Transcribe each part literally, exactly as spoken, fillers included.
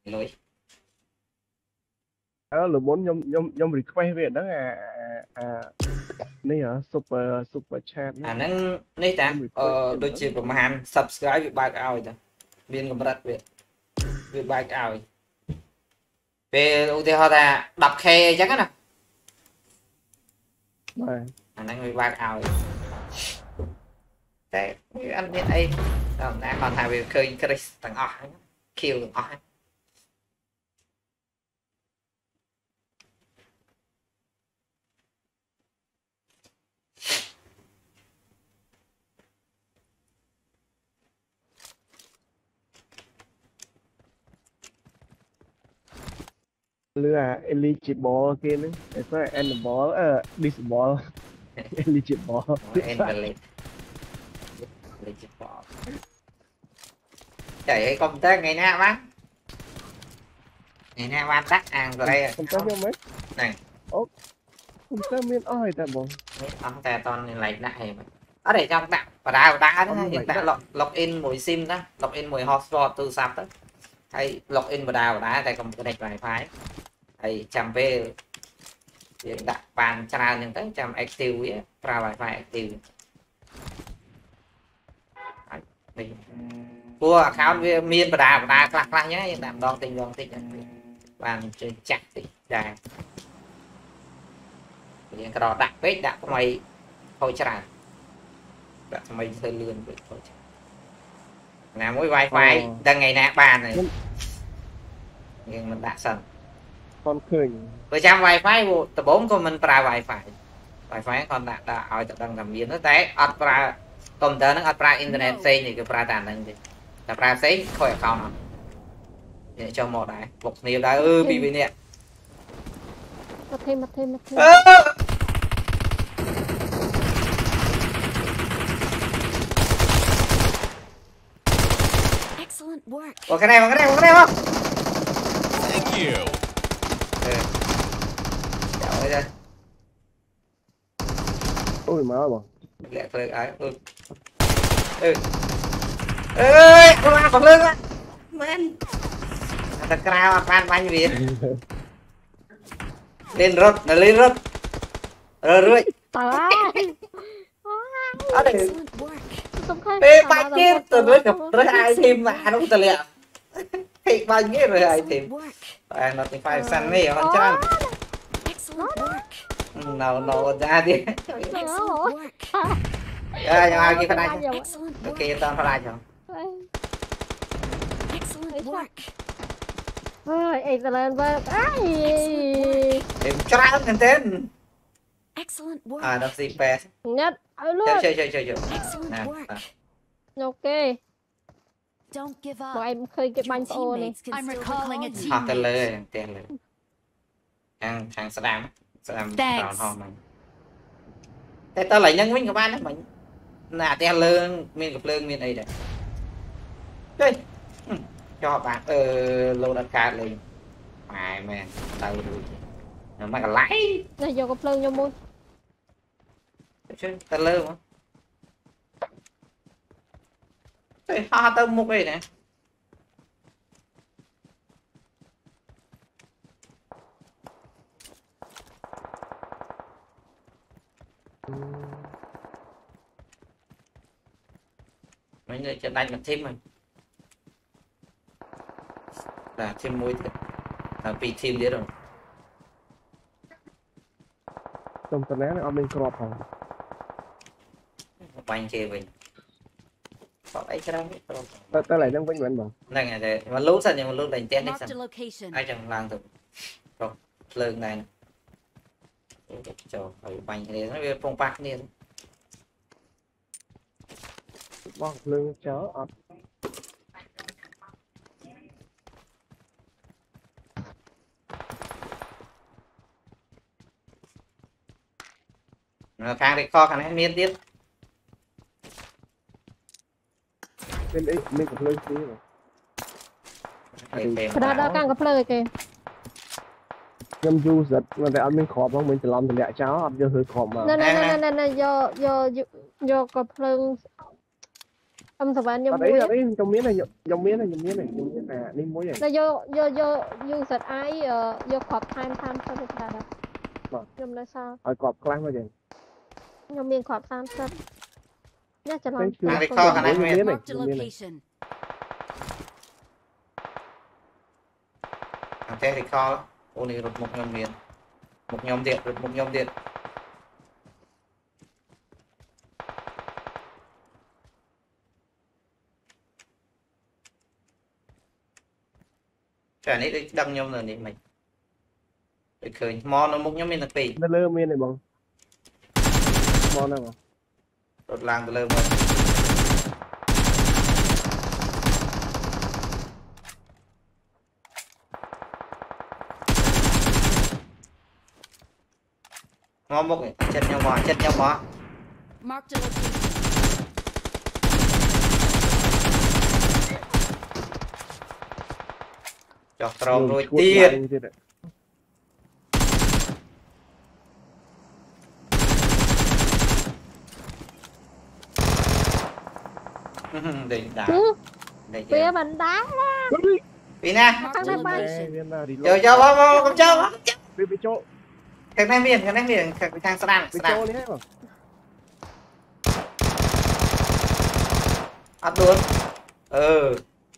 lối đó là muốn nhom nhom nhom request về đó à à này hả super super chat à này nâng này ta nhom request ờ về đôi đó chỉ của màn subscribe việc bài ao ta biên cầm đặt việc việc bài ao về ưu tiên họ ta đập khe chắc á này à nâng việc bài ao thế anh biết ấy còn đã còn thà việc khơi Chris tầng ở kill ở lừa eligible kia nữa để có endable ờ disable eligible invalid chạy cái công tác ngày nào bác ngày nào ban tắt ăn vào đây không có nhau mấy này ốp không có miếng oi ta bọn ông ta toàn lại lại ở đây trong tặng và đá đá đó ông hiện lại tại đó log login mùi sim đó login mùi hotspot từ sắp đó hay login vào đá và đá đây còn một cái đạch vài phái hay chăm về hiện đặt bàn ra những cái chăm active ấy ra vài phái active cua account miên và đá và đá lạc lạc nhé hiện tại đòn tình đòn tình bàn chơi chặt thì dài cái đó đặt vết đặt mày thôi chả đặt mày hơi lươn vậy thôi là mỗi wifi đang ngày nạ bàn này nhưng mình đã sẵn con khơi với trăm wifi bộ tập bốn của mình pra wifi wifi còn đã đã hỏi tập đang làm biến nó té ọt pra công tơ nó ọt pra internet xây thì cái pra tàn đang gì tập pra xây khỏi không để cho một đấy một nhiều đã ư bị bị nè mất thêm mất thêm mất thêm một cái này một cái này một cái này không Thank you. ừ. Chào ơi ôi má bọn lẹ thôi ấy ừ ừ ơi không ăn còn lưng á men ta cao pan bánh việt lên rốt là lên rốt rồi rồi ở đây bê bánh kia từ với gặp với ai thêm mà đúng từ lẹ thì bánh kia rồi ai thêm à nó thì phải săn này con chân nào nào ra đi à nhưng mà kia phải đây ok tao phải đây ơi ấy lên với ai em tra hơn tên à nó gì pe nhất ở luôn chơi chơi chơi chơi nè ok bọn em khơi cái bánh ô này họ tên lê tên lê thằng thằng Saddam Saddam tròn hòn mình thế tao lại nhân minh của bạn đó mình là tên lương miền gặp lương miền ấy đấy chơi cho bạn ờ lô đặt card lên mày mày tao rồi mày còn lãi này vô cặp lương vô môi chơi tao lơ mà chơi ha tao mua cái này mấy người cho đánh một thêm mình là thêm môi là bị thêm đấy rồi trong tuần này ông bên crop hả bánh chê mình có ấy cho ta ta lại đang quanh quanh bọn này ngày này mà lút sao nhưng mà lút đánh tên đi sao ai chẳng làm được rồi lương này cho phải bánh này nó về phong bạc đi bọn lương chớ ọt khang thì kho khả năng miên tiếp bên đấy mình gặp lương xí rồi đó đó càng cặp lương kìa nhâm du giật mà tại anh mình khó không mình chỉ làm thì lại cháu anh cho hơi khó mà nè nè nè nè nè vô vô vô cặp lương âm thầm anh nhom ở đấy muối ở đấy trong miếng này trong miếng này trong miếng này trong miếng à đi muối này là vô vô vô vô giật ai vô khọp time time sao được ra đó nhom là sao ở cọp clang bao giờ nhom miên khọp time sao nhá cho làm Hàng đi kho khả năng trong miền miếng này Marked a trong miếng này location. Hàng thế thì kho ô này rụt một nhóm miền một nhóm điện rụt một nhóm điện trả nít đi đăng nhóm rồi đi mày để khởi mò nó một nhóm miền đặc biệt nó lơ miếng này bằng món nào mà rụt làng từ lâu rồi ngon một chân nhau mò chân nhau mò Marked a location. cho tròn rồi chuột tiệt lại như thế đấy. đỉnh đá chứ đỉnh phía mình đá vì nè Marked a Thằng này Ê, location. miếng nào đi chờ chờ vào vào không chờ bị bị chỗ cái này miền cái này miền cái thang sàn bị sàn chỗ đi hết mà ắt luôn ừ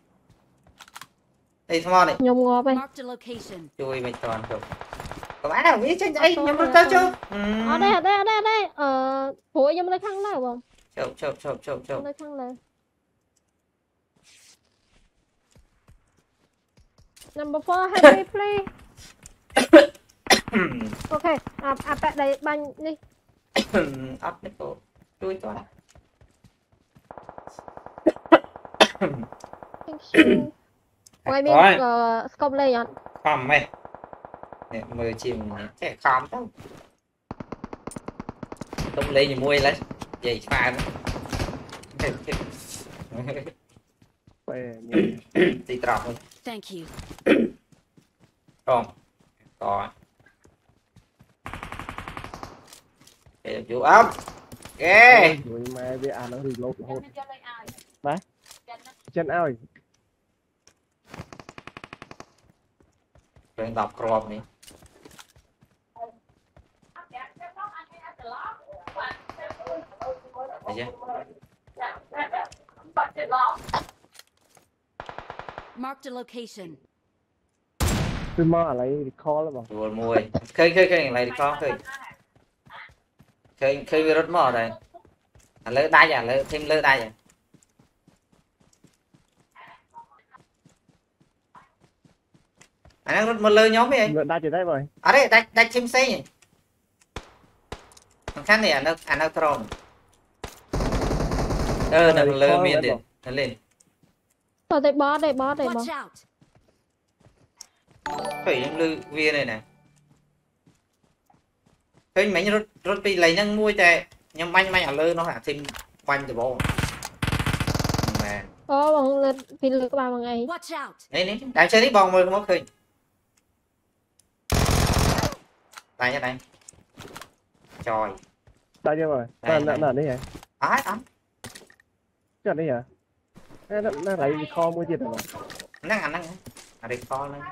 đây thằng này nhom ngọt đây Marked a location. chui mày toàn rồi còn ai nào biết trên đây nhưng mà tao chưa ở đây ở đây ở đây ở đây ờ phủi nhom lấy khăn nào không chụp chụp chụp chụp chụp lấy khăn này number four happy play ok à à bạn đây banh đi ắt đấy cô chui toàn thank you ngoài miếng uh, scope lên nhọn khom mày nè mười chim trẻ khom đâu tung lên thì mui lấy vậy pha Ê, thì trọc thôi Thank you. còn còn để chú ốc ok rồi mà bây giờ nó reload hốt đấy chân ơi rồi đọc crop này thấy chưa Marked a location. tôi mò lấy kho lắm vừa mùi khơi khơi khơi này đi con khơi khơi khơi rất mò đây à, lỡ đai à lỡ thêm lỡ đai à anh đang rất một lỡ nhóm ấy ngựa đa chỉ đấy rồi ở đây đai đai chim xây nhỉ thằng khác này anh đâu anh đâu tròn ờ đừng lỡ miền điện nó lên ở đây bó đây bó đây bó Watch out. phải lư viên này này cái mấy rốt rốt bị lấy nhân mua chạy nhưng manh manh ở lơ nó hả thêm quanh từ bộ mà có bằng lên phi lực các bạn bằng ngày Watch out. đấy đấy đang chơi đi bong mười không khơi tay nhá đây trời đa chưa rồi Đây, là đây. là đấy hả ấy đó chắc đấy hả nó nó lấy kho mua gì rồi năng ăn năng ở đây co lên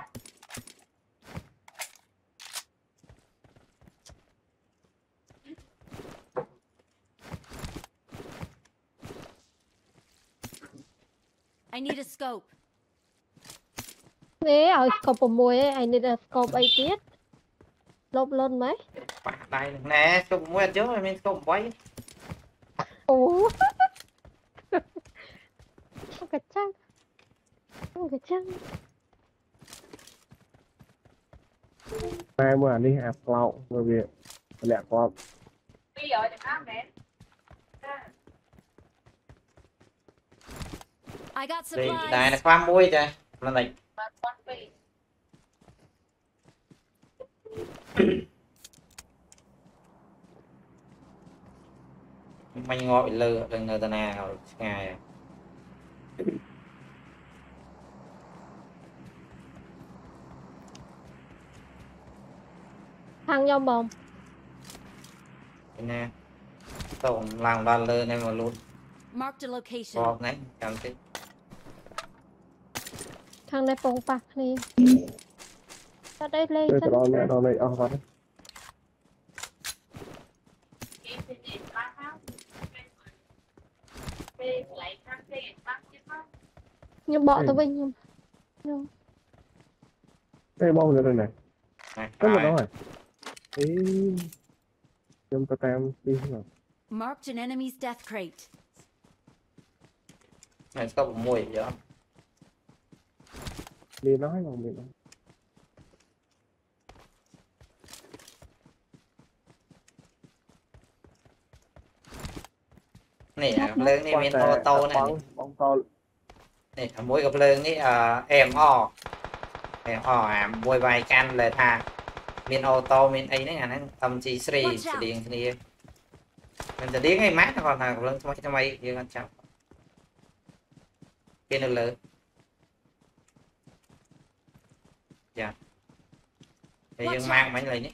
I need a scope. thế ở scope mùi ấy anh đi là scope ấy tiết lộp lên mấy đây nè không mua trước rồi mình không quay ủa không cái chăng không cái chăng mai mà đi hạt lậu người việt lẹ con I got đây supplies. đây là khoa môi trời là này mình ngồi lừa đừng người ta nào ngày thằng nhau bồng nè tổng làm đoàn lơ này mà luôn Marked a location. บอกไหนจำสิทางในปงปากนี่จะได้เลย Đây ฉัน tao đo mẹ đo này ao vào đấy. ยังบอกตัวเองยังยัง Đây bao giờ đây này. ไหน Rất là đó rồi. Ý. Nhâm ta tem đi nào. Marked an enemy's death crate. ไหนก็ผมมวยเยอะ Đi nói không đi nói. นี่อ่ะเพลิงนี่มีโตโตๆนะ bóng bóng to นี่อ่ะมวยกับเพลิงนี่เอ่อเอ็มอ้อเอ็มอ้ออ่ะมวยใบกันเลยท่ามีโอโตมีไอ้นี่ไงนั่นทำจีสรีสเดียงทีนี้มันจะเลี้ยงไอ้แม็กก่อนนะกับเพลิงทำไมทำไมยังกันจับกินเลยจ้ะไอ้ยังมากไหมอะไรนี่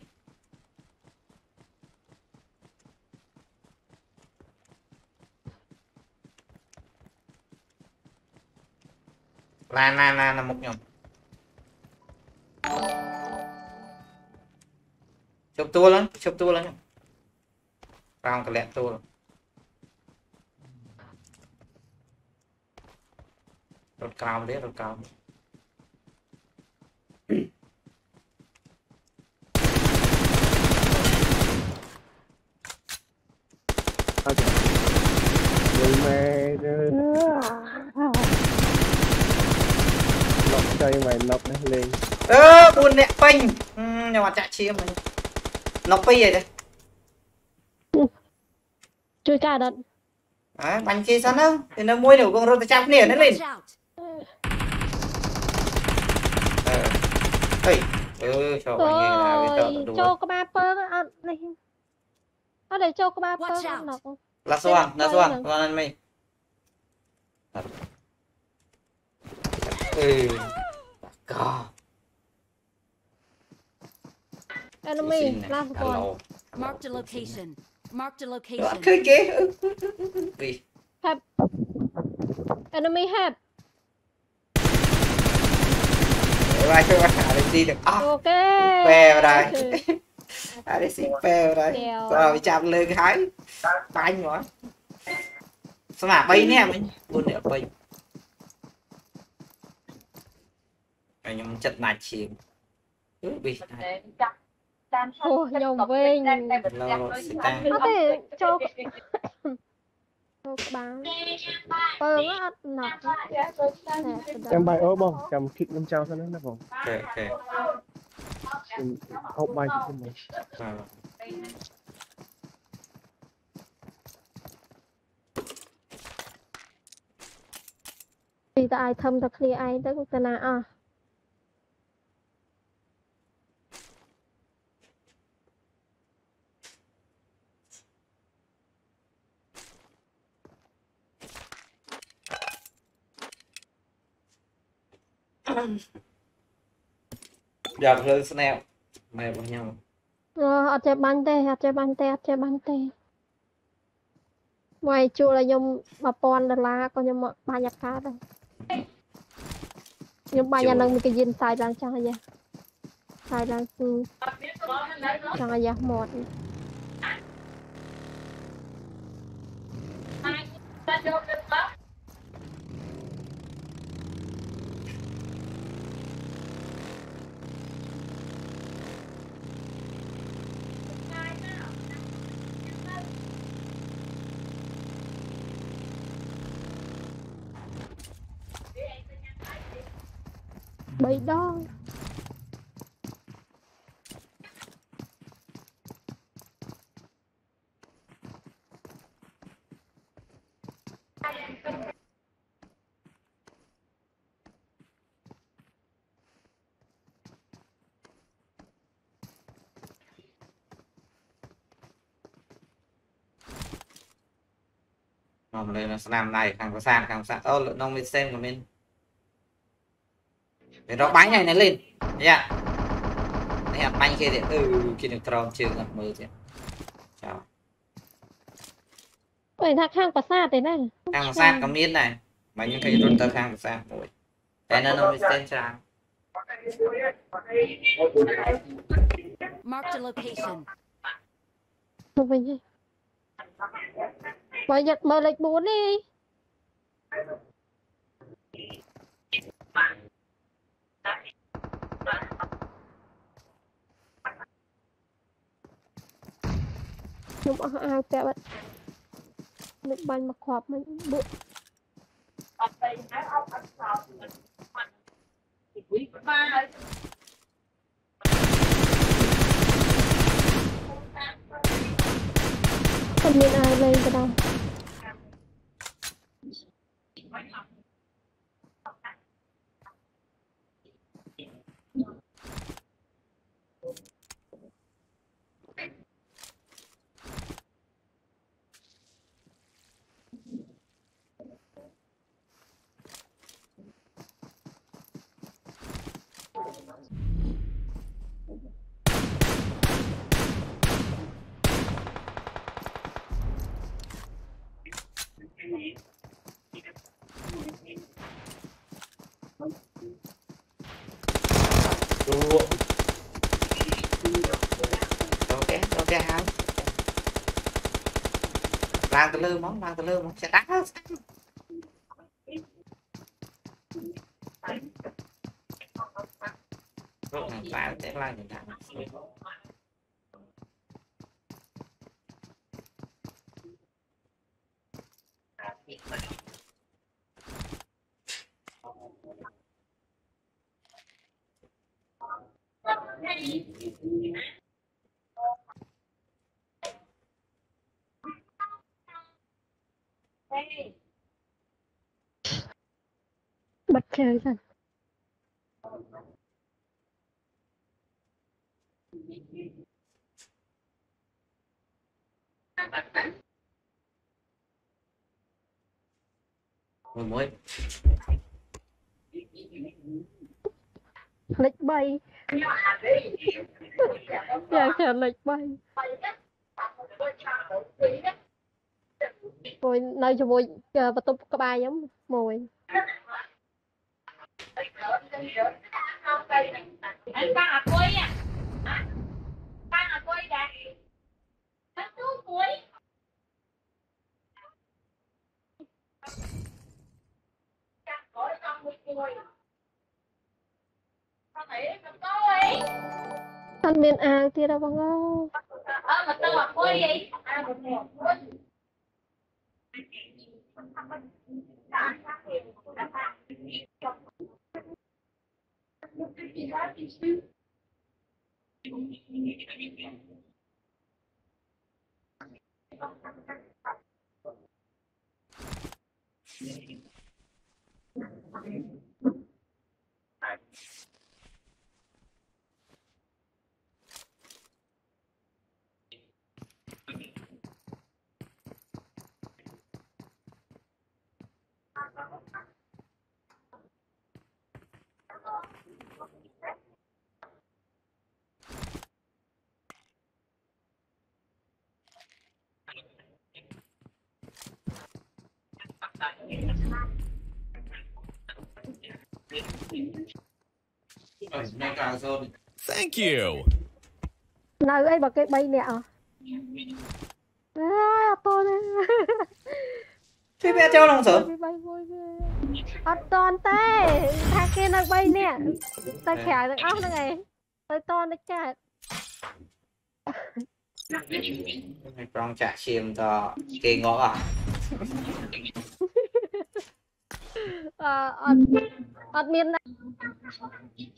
ลานานานามุกยมชบตัวแล้วชบตัวแล้วรางกระเล็ดตัวรถกาวเด้รถกาว sao vậy người mẹ nọc chơi mày nọc nó lên เออบุญเนี่ยปิงอืมอย่ามาจะเชียมันนกปีเลยช่วยกาดันอ่ะบัญชีซะนะเป็นมวยหนูกงรถจับเนี่ยนั่นเลย Watch out. เออเฮ้ยเออชอบโอ้บัญชีนะไปต่อย ดูโจกมาเปิ้งอ่ะนี่เอาเดี๋ยวโจกมาเปิ้งหนอกละส่วนละส่วนตอนนั้นไม่เออก็แอนมี่ลาสก่อน Marked a location. Marked a คือ location. เก๋ปีแอนมี่แฮปอะไรช่วยมาหาอะไรดีเด็กอ้าวโอเคแปลอะไรอะไรสิแปลอะไรเราไปจับเลยขายไปหมดสมัครไปเนี่ยมันบุญเนี่ยไปไอ้ยังจัดหนักชิมเออบีโอ้ยงเว้งเราสิตาเอาแต่โจกโจกบางเปิ้งอ่ะหนอก em bay ớ bông cầm kích năm trao cho nó nó bông โอเคโอเค hộp bay cho mình ตีตาไอทำตะเคลียไอตั้งแต่นาอ่ะอยากเลยสแนปไม่บ่ยังเอออาจจะบันเตอาจจะบันเตอาจจะบันเตไว้จูเลยยมมาปอนดาราก็ยมบายากาได้ยมบายานังมีกยินสายดังจังอะสายดังคือจังอะหมด Bảy đo nằm đây là làm này càng có sàn càng sàn ơ nông mình xem của mình để nó bánh này nó lên nha này hạt bánh kia thì ừ kia được tròn chưa ngập mưa chứ chào phải thác hang pasat đấy nè ខាងប្រាសាទក៏មានដែរបើយើងឃើញរត់ទៅខាងប្រាសាទមួយតែនៅក្នុង distance ច្រើន Marked a location. Không phải gì bởi giật mờ lệch bốn đi chúng ở ao kẹo bạn được bánh mặc hộp mình bự không biết ai lên cái đâu ok ok hả làm từ lư món làm từ lư món sẽ đá rất là phải để lại những thằng bật chơi dần mười muối lệch bay giờ chờ lệch bay rồi nơi cho mùi chờ và tôi có ba giống mùi anh ba à quay à ba à quay đây anh tú quay anh miền A kia đâu bằng đâu ờ mà tôi à quay đi à một một quay Thank you. nơi ấy bà cái bay nè à to nè thế bé cho lòng sớm bay vui ghê ở toàn tê thằng kia nó bay nè ta khả được ốc nó này tới to nó chả trong trả chìm cho kê ngõ à ờ ở miền này